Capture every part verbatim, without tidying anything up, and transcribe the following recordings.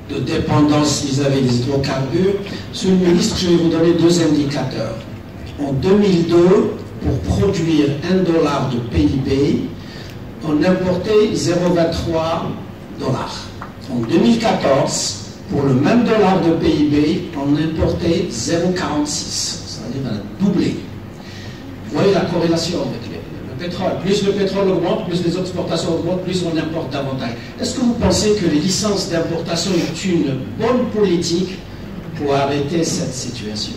de dépendance vis-à-vis des hydrocarbures. Monsieur le ministre, je vais vous donner deux indicateurs. En deux mille deux, pour produire un dollar de P I B, on importait zéro virgule vingt-trois dollars. En deux mille quatorze, pour le même dollar de P I B, on importait zéro virgule quarante-six. C'est-à-dire on a doublé. Vous voyez la corrélation avec le pétrole. Plus le pétrole augmente, plus les exportations augmentent, plus on importe davantage. Est-ce que vous pensez que les licences d'importation est une bonne politique pour arrêter cette situation?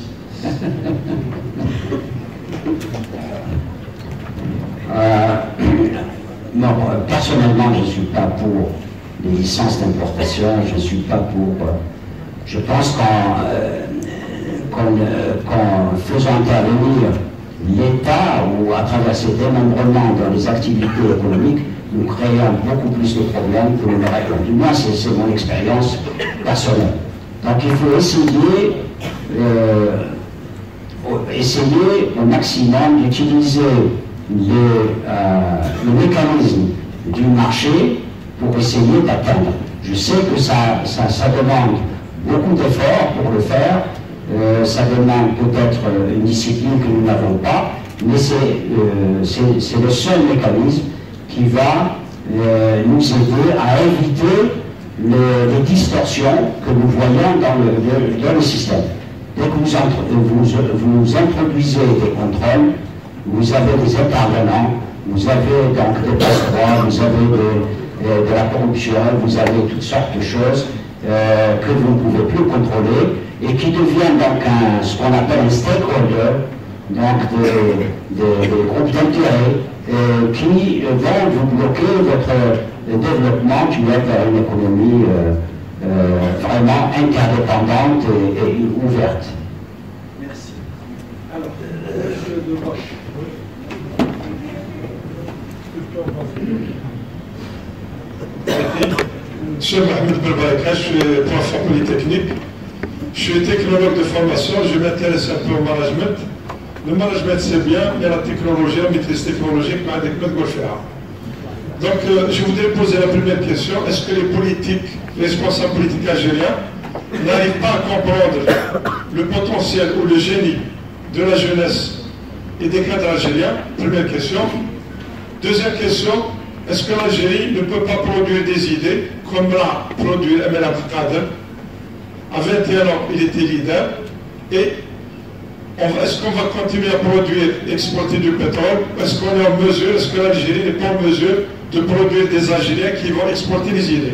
euh, non, personnellement, je ne suis pas pour les licences d'importation, je ne suis pas pour... Euh, je pense qu'en euh, qu'en euh, qu'en faisant intervenir l'État ou à travers ses démembrements dans les activités économiques, nous créons beaucoup plus de problèmes que nous ne réglons. Du moins, c'est mon expérience personnelle. Donc il faut essayer, euh, essayer au maximum d'utiliser le, euh, le mécanisme du marché pour essayer d'atteindre. Je sais que ça, ça, ça demande beaucoup d'efforts pour le faire. Euh, ça demande peut-être une discipline que nous n'avons pas, mais c'est euh, le seul mécanisme qui va euh, nous aider à éviter le, les distorsions que nous voyons dans le, le, dans le système. Dès que vous, entre, vous, vous introduisez des contrôles, vous avez des intervenants, vous avez donc des passe-droits, vous avez de, de, de la corruption, vous avez toutes sortes de choses euh, que vous ne pouvez plus contrôler, et qui deviennent donc un, ce qu'on appelle un stakeholder, donc des, des, des groupes d'intérêt euh, qui vont vous bloquer votre développement qui est vers une économie euh, euh, vraiment interdépendante et, et ouverte. Merci. Alors, monsieur de Roche. Monsieur Mohamed Belbaraka, je suis professeur polytechnique. Je suis technologue de formation, je m'intéresse un peu au management. Le management c'est bien, mais la technologie, la maîtrise technologique m'a dit de faire. Donc euh, je voudrais poser la première question, est-ce que les politiques, les responsables politiques algériens n'arrivent pas à comprendre le potentiel ou le génie de la jeunesse et des cadres algériens? Première question. Deuxième question, est-ce que l'Algérie ne peut pas produire des idées comme l'a produit Emel Abdelkader? À vingt et un ans, il était leader. Et est-ce qu'on va continuer à produire, exporter du pétrole? Est-ce qu'on est en mesure, est-ce que l'Algérie n'est pas en mesure de produire des Algériens qui vont exporter les idées?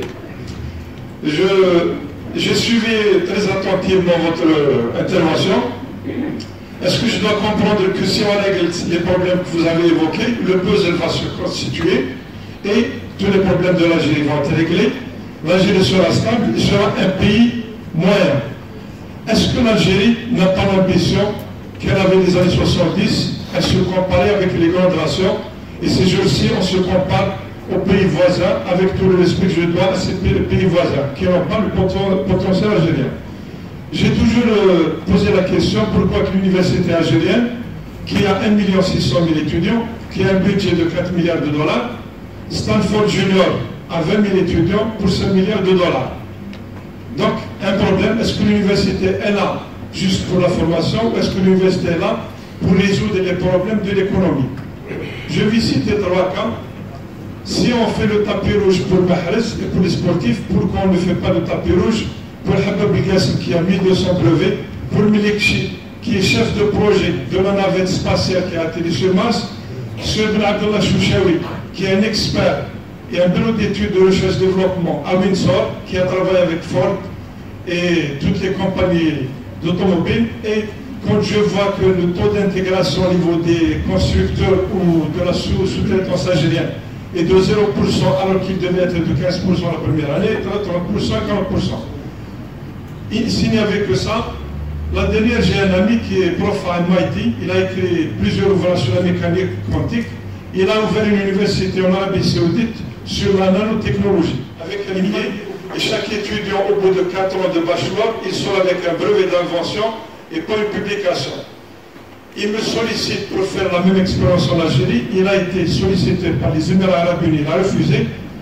J'ai suivi très attentivement votre intervention. Est-ce que je dois comprendre que si on règle les problèmes que vous avez évoqués, le puzzle va se constituer et tous les problèmes de l'Algérie vont être réglés, l'Algérie sera stable, il sera un pays moyen. Est-ce que l'Algérie n'a pas l'ambition qu'elle avait les années soixante-dix, elle se comparait avec les grandes nations, et ces jours-ci, on se compare aux pays voisins, avec tout le respect que je dois à ces pays voisins, qui n'ont pas le potentiel algérien. J'ai toujours euh, posé la question, pourquoi l'université algérienne, qui a un million six cent mille étudiants, qui a un budget de quatre milliards de dollars, Stanford Junior a vingt mille étudiants pour cinq milliards de dollars. Donc, un problème, est-ce que l'université est là juste pour la formation ou est-ce que l'université est là pour résoudre les problèmes de l'économie? Je vais citer trois cas. Si on fait le tapis rouge pour Mahrez et pour les sportifs, pourquoi on ne fait pas le tapis rouge pour Habab Belgassim qui a mille deux cents brevets, pour Melikchi qui est chef de projet de la navette spatiale qui a atterri sur Mars, sur Ben Abdallah Chouchaoui qui est un expert et un bureau d'études de recherche et développement à Windsor qui a travaillé avec Ford et toutes les compagnies d'automobiles. Et quand je vois que le taux d'intégration au niveau des constructeurs ou de la sous-traitance algérienne est de zéro pour cent alors qu'il devait être de quinze pour cent la première année, trente pour cent, quarante pour cent. S'il n'y avait que ça, la dernière, j'ai un ami qui est prof à M I T, il a écrit plusieurs ouvrages sur la mécanique quantique, il a ouvert une université en Arabie Saoudite sur la nanotechnologie, avec un millier, et chaque étudiant au bout de quatre ans de bachelor, il sort avec un brevet d'invention et pas une publication. Il me sollicite pour faire la même expérience en Algérie, il a été sollicité par les Émirats Arabes Unis, il a refusé.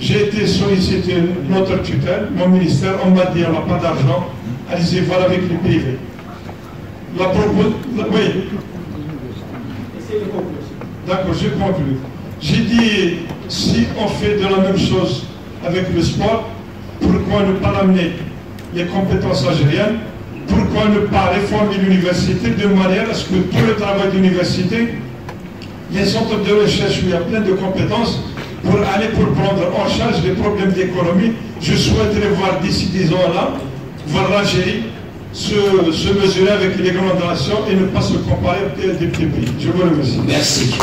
J'ai été sollicité notre tutelle, mon ministère, on m'a dit on n'a pas d'argent, allez-y voir avec les privés. La propos... La... Oui. D'accord, je conclue. J'ai dit, si on fait de la même chose avec le sport, pourquoi ne pas ramener les compétences algériennes? Pourquoi ne pas réformer l'université de manière à ce que tout le travail d'université, les centres de recherche où il y a plein de compétences, pour aller pour prendre en charge les problèmes d'économie, je souhaiterais voir d'ici dix ans là, voir l'Algérie se, se mesurer avec les grandes nations et ne pas se comparer avec des petits pays. Je vous remercie. Merci.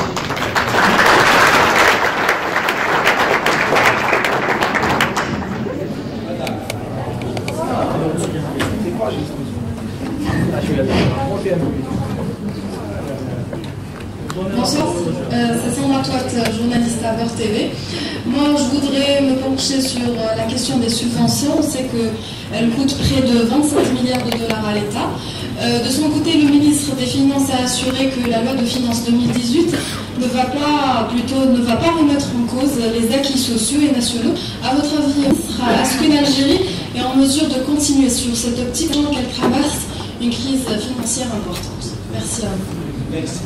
Bonsoir, euh, c'est Sandra Toite, journaliste à Beurre T V. Moi, je voudrais me pencher sur euh, la question des subventions. On sait qu'elles coûtent près de vingt-cinq milliards de dollars à l'État. Euh, de son côté, le ministre des Finances a assuré que la loi de finances deux mille dix-huit ne va pas, plutôt, ne va pas remettre en cause les acquis sociaux et nationaux. À votre avis, est-ce que l'Algérie est en mesure de continuer sur cette optique tant qu'elle traverse une crise financière importante? Merci à vous. Merci.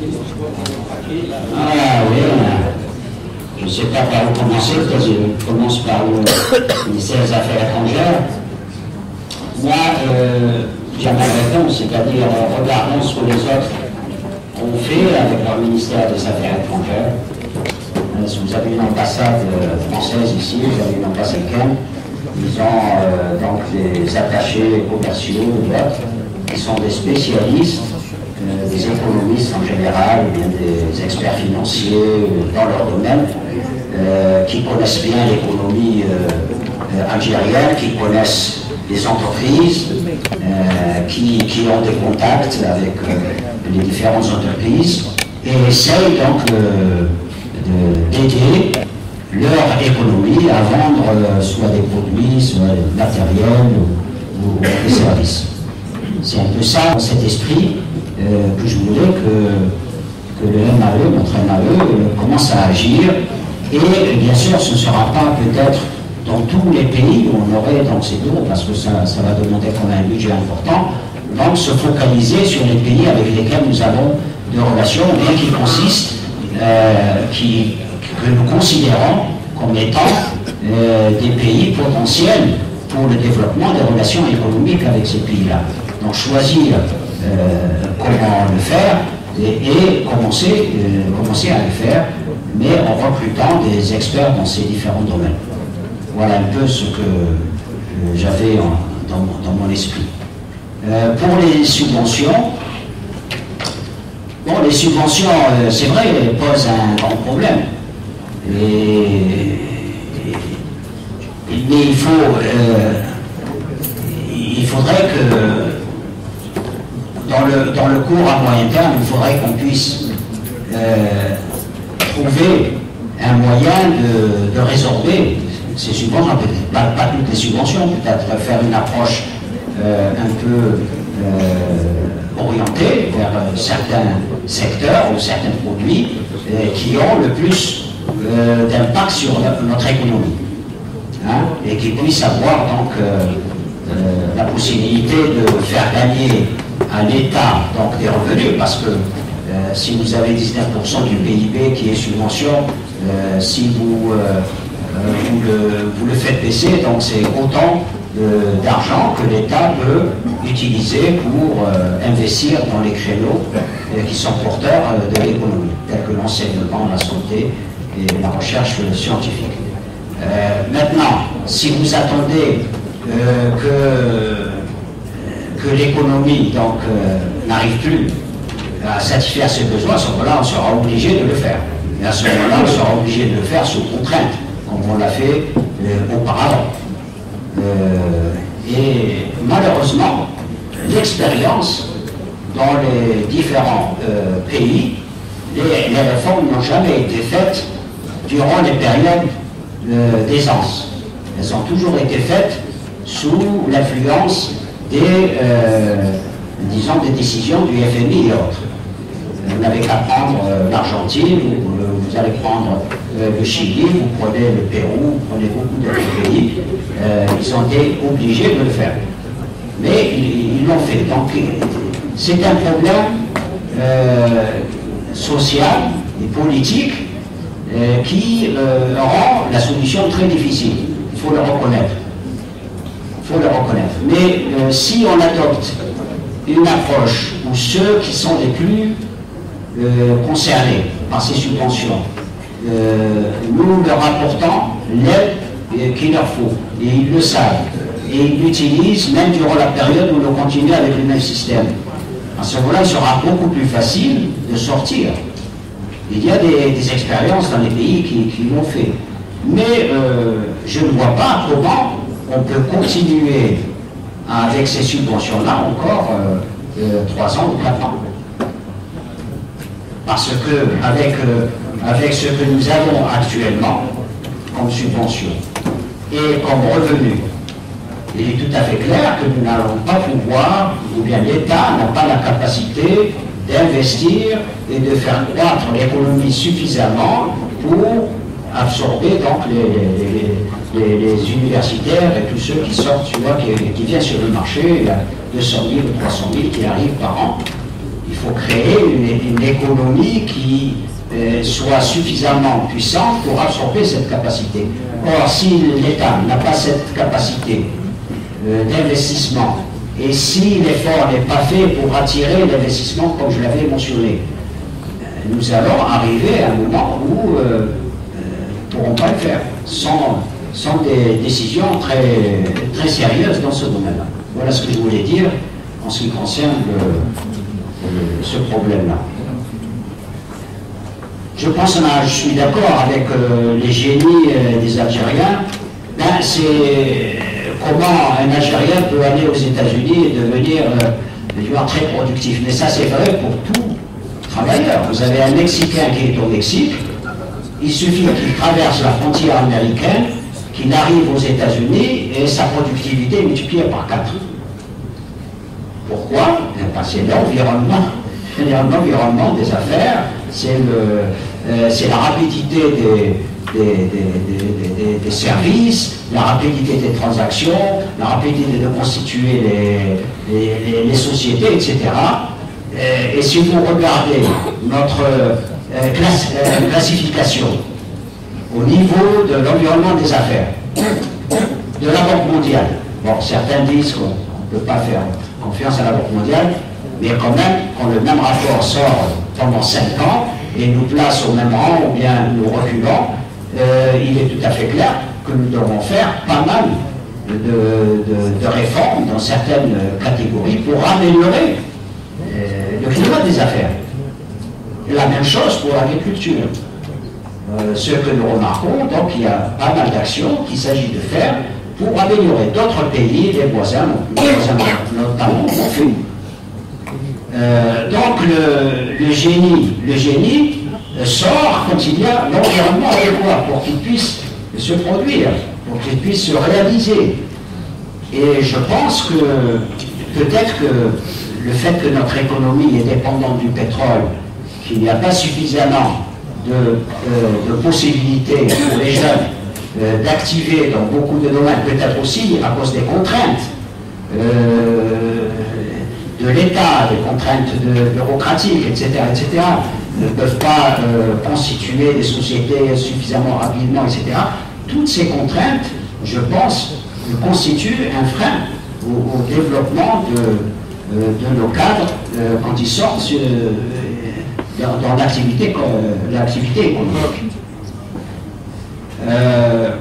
Ah oui, je ne sais pas par où commencer, peut-être je commence par le ministère des Affaires étrangères. Moi, euh, j'ai ma réponse, c'est-à-dire regardons ce que les autres ont fait avec leur ministère des Affaires étrangères. Euh, si vous avez une ambassade euh, française ici, vous avez une ambassade américaine, ils ont euh, donc des attachés commerciaux, d'autres, qui sont des spécialistes, euh, des économistes en général, ou bien des experts financiers euh, dans leur domaine, euh, qui connaissent bien l'économie euh, euh, algérienne, qui connaissent les entreprises, euh, qui, qui ont des contacts avec euh, les différentes entreprises, et essayent donc euh, d'aider leur économie à vendre euh, soit des produits, soit des matériels ou, ou des services. C'est un peu ça, cet esprit, euh, que je voulais que, que le M A E, notre M A E, euh, commence à agir. Et bien sûr, ce ne sera pas peut-être dans tous les pays où on aurait dans ces deux, parce que ça, ça va demander quand même un budget important, donc se focaliser sur les pays avec lesquels nous avons des relations, bien qui consistent, euh, qui, que nous considérons comme étant euh, des pays potentiels pour le développement des relations économiques avec ces pays-là. Donc choisir euh, comment le faire et, et commencer, euh, commencer à le faire, mais en recrutant des experts dans ces différents domaines. Voilà un peu ce que euh, j'avais dans, dans mon esprit. Euh, pour les subventions, bon, les subventions, euh, c'est vrai, elles posent un grand problème. Et, et, mais il faut, euh, il faudrait que dans le, dans le court à moyen terme, il faudrait qu'on puisse euh, trouver un moyen de, de résorber ces subventions, peut-être pas, pas toutes les subventions, peut-être faire une approche euh, un peu euh, orientée vers euh, certains secteurs ou certains produits euh, qui ont le plus euh, d'impact sur la, notre économie. Hein, et qui puissent avoir donc euh, euh, la possibilité de faire gagner à l'État donc des revenus, parce que euh, si vous avez dix-neuf pour cent du P I B qui est subvention, euh, si vous, euh, vous, le, vous le faites baisser, donc c'est autant euh, d'argent que l'État peut utiliser pour euh, investir dans les créneaux euh, qui sont porteurs euh, de l'économie, tels que l'enseignement, la santé et la recherche scientifique. Euh, maintenant, si vous attendez euh, que, que l'économie donc euh, n'arrive plus à satisfaire ses besoins, à ce moment-là, on sera obligé de le faire. Et à ce moment-là, on sera obligé de le faire sous contrainte, comme on l'a fait euh, auparavant. Euh, et malheureusement, l'expérience dans les différents euh, pays, les, les réformes n'ont jamais été faites durant les périodes Euh, d'aisance. Elles ont toujours été faites sous l'influence des, euh, disons, des décisions du F M I et autres. Vous n'avez qu'à prendre euh, l'Argentine, ou, ou Vous allez prendre euh, le Chili, vous prenez le Pérou, vous prenez beaucoup d'autres pays, euh, ils ont été obligés de le faire. Mais ils l'ont fait. Donc c'est un problème euh, social et politique euh, qui euh, rend la solution très difficile. Il faut le reconnaître. Il faut le reconnaître. Mais euh, si on adopte une approche où ceux qui sont les plus euh, concernés par ces subventions, euh, nous leur apportons l'aide qu'il leur faut. Et ils le savent. Et ils l'utilisent même durant la période où nous continuons avec le même système. À ce moment-là, il sera beaucoup plus facile de sortir. Il y a des, des expériences dans les pays qui, qui l'ont fait. Mais euh, je ne vois pas comment on peut continuer avec ces subventions-là encore euh, euh, trois ans ou quatre ans. Parce que avec, euh, avec ce que nous avons actuellement comme subvention et comme revenu, il est tout à fait clair que nous n'allons pas pouvoir, ou bien l'État n'a pas la capacité d'investir et de faire croître l'économie suffisamment pour absorber donc les, les, les, les universitaires et tous ceux qui sortent, tu vois, qui, qui viennent sur le marché, il y a deux cent mille ou trois cent mille qui arrivent par an. Il faut créer une, une économie qui euh, soit suffisamment puissante pour absorber cette capacité. Or, si l'État n'a pas cette capacité euh, d'investissement, et si l'effort n'est pas fait pour attirer l'investissement, comme je l'avais mentionné, nous allons arriver à un moment où euh, euh, nous ne pourrons pas le faire, sans, sans des décisions très, très sérieuses dans ce domaine-là. Voilà ce que je voulais dire en ce qui concerne le, le, ce problème-là. Je pense, que je suis d'accord avec euh, les génies euh, des Algériens. Ben, c'est comment un Algérien peut aller aux États-Unis et devenir euh, très productif. Mais ça, c'est vrai pour tout travailleur. Vous avez un Mexicain qui est au Mexique, il suffit qu'il traverse la frontière américaine, qu'il arrive aux États-Unis et sa productivité est multipliée par quatre. Pourquoi? Parce que c'est l'environnement. L'environnement des affaires, c'est le, euh, c'est la rapidité des, des, des, des, des, des services, la rapidité des transactions, la rapidité de constituer les, les, les sociétés, et cetera. Et, et si vous regardez notre euh, classe, euh, classification au niveau de l'environnement des affaires, de la Banque mondiale, bon, certains disent qu'on ne peut pas faire confiance à la Banque mondiale, mais quand même, quand le même rapport sort pendant cinq ans et nous place au même rang ou bien nous reculons, euh, il est tout à fait clair que nous devons faire pas mal de, de, de réformes dans certaines catégories pour améliorer euh, le climat des affaires. La même chose pour l'agriculture. Euh, ce que nous remarquons, donc il y a pas mal d'actions qu'il s'agit de faire pour améliorer. D'autres pays, les voisins, les voisins notamment, l'ont fait. Euh, donc le, le génie, le génie euh, sort quand il y a l'environnement adéquat pour qu'il puisse se produire, pour qu'il puisse se réaliser. Et je pense que peut-être que le fait que notre économie est dépendante du pétrole, qu'il n'y a pas suffisamment de, euh, de possibilités pour les jeunes euh, d'activer dans beaucoup de domaines, peut-être aussi à cause des contraintes euh, de l'État, des contraintes de, bureaucratiques, et cetera, et cetera, ne peuvent pas euh, constituer des sociétés suffisamment rapidement, et cetera. Toutes ces contraintes, je pense, constituent un frein au, au développement de, euh, de nos cadres euh, quand ils sortent euh, dans, dans l'activité euh, l'activité économique. Euh,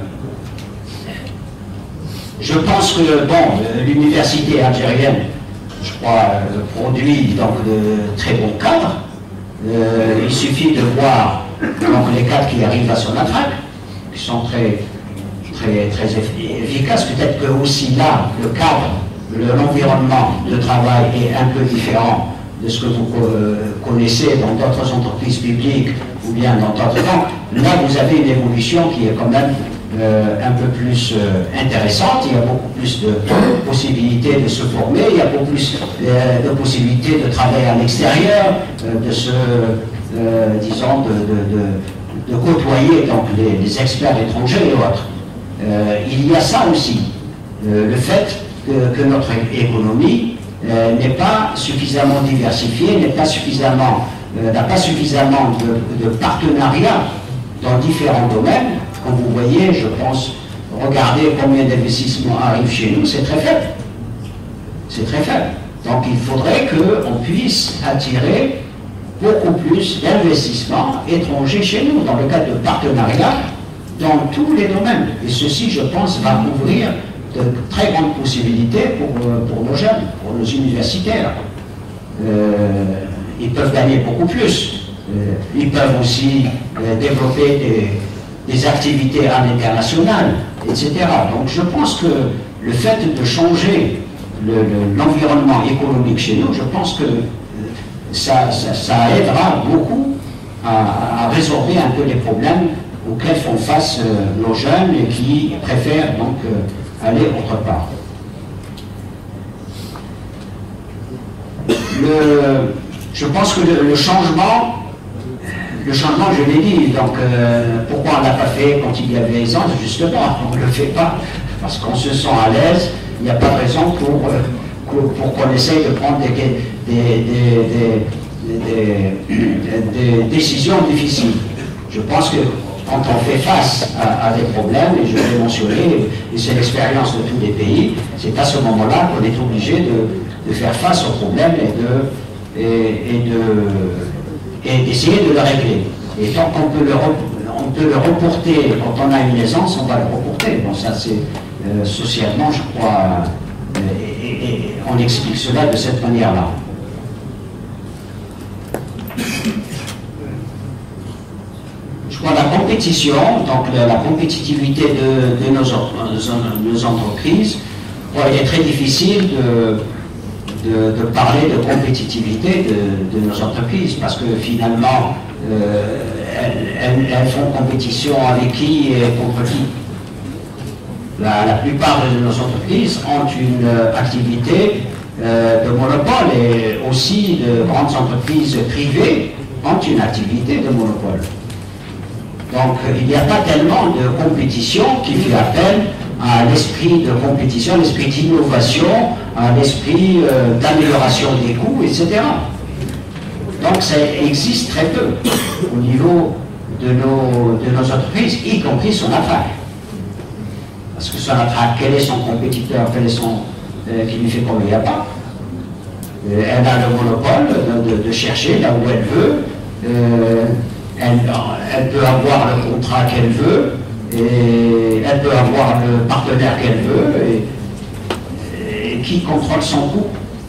je pense que, bon, l'université algérienne, je crois, euh, produit donc de très bons cadres. Euh, il suffit de voir donc, les cadres qui arrivent à son attaque, qui sont très, très, très efficaces. Peut-être que aussi là, le cadre, l'environnement de travail est un peu différent de ce que vous euh, connaissez dans d'autres entreprises publiques ou bien dans d'autres banques. Là, vous avez une évolution qui est quand même Euh, un peu plus euh, intéressante, il y a beaucoup plus de possibilités de se former, il y a beaucoup plus euh, de possibilités de travailler à l'extérieur, euh, de se, euh, disons, de, de, de, de côtoyer donc, les, les experts étrangers et autres. Euh, il y a ça aussi, euh, le fait que, que notre économie euh, n'est pas suffisamment diversifiée, n'est pas suffisamment, euh, n'a pas suffisamment de, de partenariats dans différents domaines. Comme vous voyez, je pense, regardez combien d'investissements arrivent chez nous, c'est très faible. C'est très faible. Donc il faudrait qu'on puisse attirer beaucoup plus d'investissements étrangers chez nous, dans le cadre de partenariats, dans tous les domaines. Et ceci, je pense, va ouvrir de très grandes possibilités pour, pour nos jeunes, pour nos universitaires. Euh, ils peuvent gagner beaucoup plus. Euh, ils peuvent aussi euh, développer des, des activités à l'international, et cetera. Donc je pense que le fait de changer l'environnement le, économique chez nous, je pense que ça, ça, ça aidera beaucoup à, à résorber un peu les problèmes auxquels font face euh, nos jeunes et qui préfèrent donc euh, aller autre part. Le, je pense que le, le changement, le changement, je l'ai dit, donc euh, pourquoi on ne l'a pas fait quand il y avait aisance? Justement, on ne le fait pas parce qu'on se sent à l'aise, il n'y a pas de raison pour, euh, pour, pour qu'on essaye de prendre des, des, des, des, des, des décisions difficiles. Je pense que quand on fait face à, à des problèmes, et je l'ai mentionné, et c'est l'expérience de tous les pays, c'est à ce moment-là qu'on est obligé de, de faire face aux problèmes et de et, et de et d'essayer de le régler. Et tant qu'on peut le, on peut le reporter, quand on a une aisance, on va le reporter. Bon, ça c'est euh, socialement, je crois, euh, et, et on explique cela de cette manière-là. Je crois la compétition, donc la, la compétitivité de, de nos, nos entreprises, bon, il est très difficile de De, de parler de compétitivité de, de nos entreprises, parce que finalement, euh, elles, elles, elles font compétition avec qui et contre qui. La, la plupart de nos entreprises ont une euh, activité euh, de monopole, et aussi de grandes entreprises privées ont une activité de monopole. Donc il n'y a pas tellement de compétition qui fait appel à l'esprit de compétition, l'esprit d'innovation, à l'esprit euh, d'amélioration des coûts, et cetera. Donc ça existe très peu au niveau de nos, de nos entreprises, y compris son affaire. Parce que son affaire, quel est son compétiteur, quel est son, euh, qui lui fait combien il n'y a pas. Euh, elle a le monopole de, de, de chercher là où elle veut. Euh, elle, elle peut avoir le contrat qu'elle veut. Et elle peut avoir le partenaire qu'elle veut, et, et qui contrôle son coût.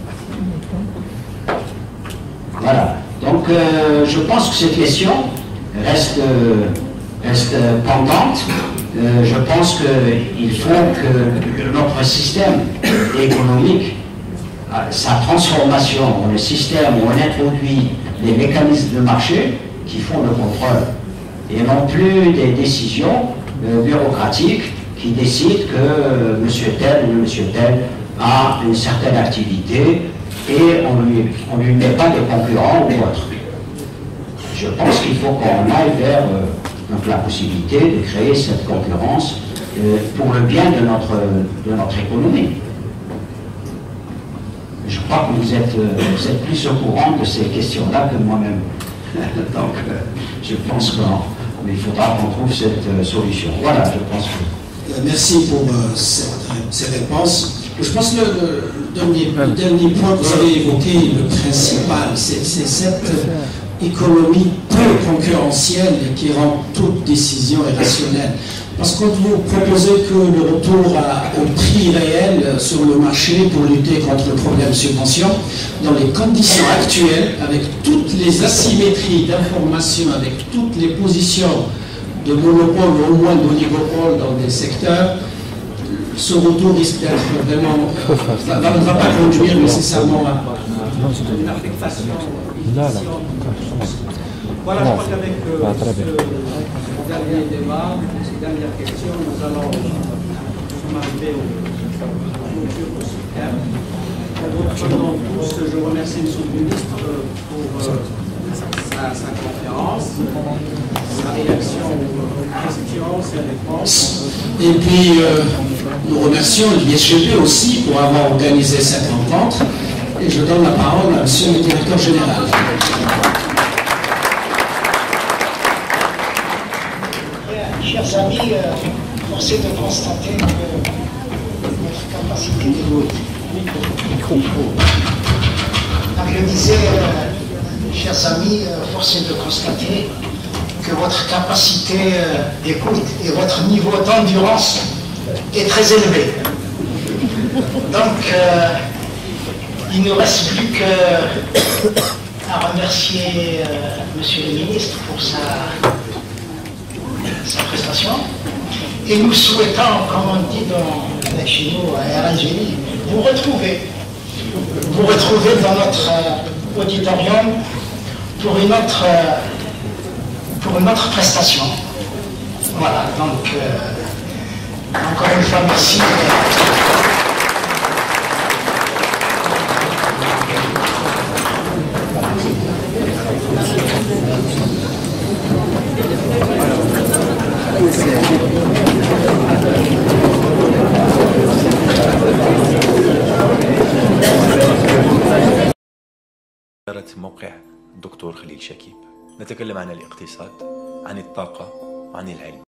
Voilà. Donc euh, je pense que cette question reste, euh, reste pendante. Euh, je pense qu'il faut que notre système économique, sa transformation, le système où on introduit les mécanismes de marché qui font le contrôle, et non plus des décisions Euh, bureaucratique qui décide que euh, monsieur tel ou monsieur tel a une certaine activité et on ne lui, on lui met pas de concurrent ou autre. Je pense qu'il faut qu'on aille vers euh, donc la possibilité de créer cette concurrence euh, pour le bien de notre, de notre économie. Je crois que vous êtes, euh, vous êtes plus au courant de ces questions-là que moi-même. Donc euh, je pense qu'on mais il faudra qu'on trouve cette euh, solution. Voilà, je pense que... Euh, merci pour euh, cette, ces réponses. Je pense que le, le, dernier, le dernier point que vous avez évoqué, le principal, c'est cette euh, économie peu concurrentielle qui rend toute décision irrationnelle. Parce que vous proposez que le retour à, au prix réel sur le marché pour lutter contre le problème subvention, dans les conditions actuelles, avec toutes les asymétries d'information, avec toutes les positions de monopole, au moins d'oligopole dans des secteurs, ce retour risque d'être vraiment, euh, ne va pas conduire nécessairement à, à une affectation. Voilà, je crois qu'avec euh, ce dernier débat, ces dernières questions, nous allons arriver au clôture de ce thème. En votre nom tous, je remercie M. le ministre pour euh, à sa conférence, sa réaction aux questions, ses réponses. Et puis, euh, nous remercions l'I S G P aussi pour avoir organisé cette rencontre. Et je donne la parole à Monsieur le Directeur Général. Chers amis, euh, force est de constater que notre capacité d'écoute. Donc je disais, euh, chers amis, euh, force est de constater que votre capacité euh, d'écoute et votre niveau d'endurance est très élevé. Donc euh, il ne reste plus qu'à remercier euh, Monsieur le Ministre pour sa sa prestation, et nous souhaitons, comme on dit dans, chez nous à Algérie, vous retrouver, vous retrouver dans notre euh, auditorium pour une autre, euh, pour une autre prestation. Voilà, donc euh, encore une fois merci. موقع الدكتور خليل شكيب. نتكلم عن الاقتصاد، عن الطاقة، وعن العلم.